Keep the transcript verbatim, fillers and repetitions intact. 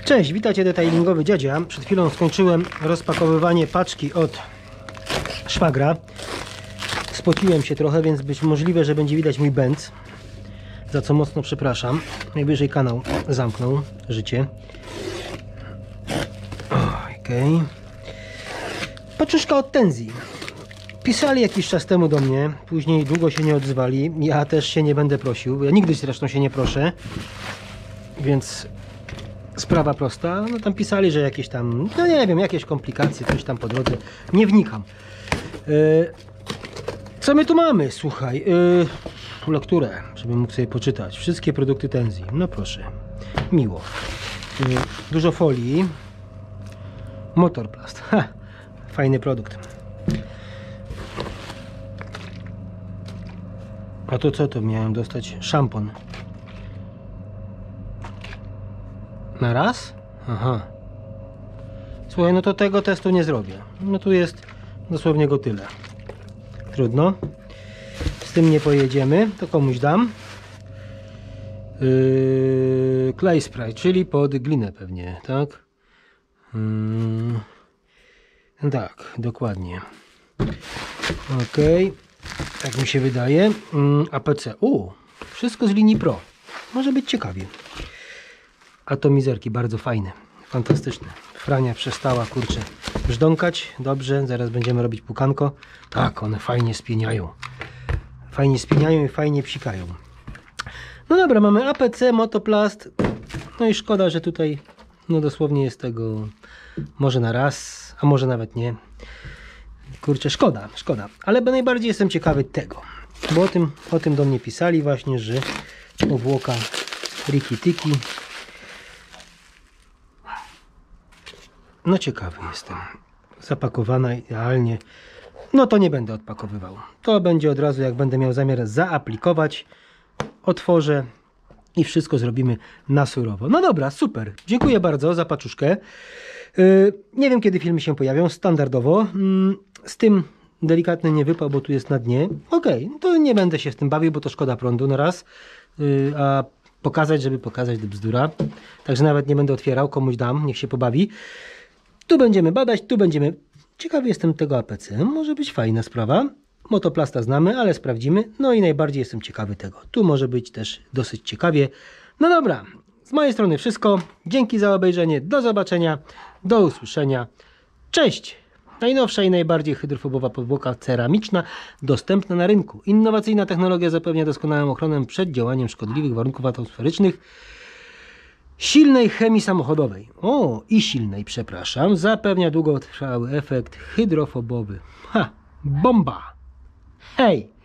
Cześć, witajcie detailingowy dziadzia. Przed chwilą skończyłem rozpakowywanie paczki od szwagra. Spociłem się trochę, więc być możliwe, że będzie widać mój bęc, za co mocno przepraszam. Najwyżej kanał zamknął życie. Okej. Okay. Paczuszka od Tenzji. Pisali jakiś czas temu do mnie, później długo się nie odzywali. Ja też się nie będę prosił, ja nigdy zresztą się nie proszę, więc sprawa prosta. No tam pisali, że jakieś tam, no nie wiem, jakieś komplikacje, coś tam po drodze. Nie wnikam. Yy, co my tu mamy? Słuchaj, yy, lekturę, żebym mógł sobie poczytać. Wszystkie produkty Tenzji. No proszę, miło. Yy, dużo folii. Motorplast. Ha, fajny produkt. A to co to miałem dostać? Szampon. Na raz? Aha. Słuchaj, no to tego testu nie zrobię. No tu jest dosłownie go tyle. Trudno. Z tym nie pojedziemy. To komuś dam. Yy, clay spray, czyli pod glinę pewnie, tak? Yy, tak, dokładnie. Ok. Tak mi się wydaje. Yy, A P C. U, wszystko z linii Pro. Może być ciekawie. Atomizerki bardzo fajne, fantastyczne. Frania przestała, kurczę, brzdąkać. Dobrze, zaraz będziemy robić pukanko. Tak, one fajnie spieniają. Fajnie spieniają i fajnie psikają. No dobra, mamy A P C, motoplast. No i szkoda, że tutaj no dosłownie jest tego może na raz, a może nawet nie. Kurczę, szkoda, szkoda. Ale najbardziej jestem ciekawy tego. Bo o tym, o tym do mnie pisali właśnie, że powłoka Riki Tiki. No ciekawy jestem. Zapakowana idealnie. No to nie będę odpakowywał. To będzie od razu, jak będę miał zamiar zaaplikować. Otworzę i wszystko zrobimy na surowo. No dobra, super. Dziękuję bardzo za paczuszkę. Yy, nie wiem, kiedy filmy się pojawią. Standardowo. Yy, z tym delikatny nie wypał, bo tu jest na dnie. Okej, okay, to nie będę się z tym bawił, bo to szkoda prądu na raz. Yy, a pokazać, żeby pokazać, to bzdura. Także nawet nie będę otwierał. Komuś dam, niech się pobawi. Tu będziemy badać, tu będziemy... Ciekawy jestem tego A P C. Może być fajna sprawa. Motoplasta znamy, ale sprawdzimy. No i najbardziej jestem ciekawy tego. Tu może być też dosyć ciekawie. No dobra, z mojej strony wszystko. Dzięki za obejrzenie. Do zobaczenia. Do usłyszenia. Cześć! Najnowsza i najbardziej hydrofobowa powłoka ceramiczna dostępna na rynku. Innowacyjna technologia zapewnia doskonałą ochronę przed działaniem szkodliwych warunków atmosferycznych. Silnej chemii samochodowej. O, i silnej, przepraszam. Zapewnia długotrwały efekt hydrofobowy. Ha, bomba! Hej!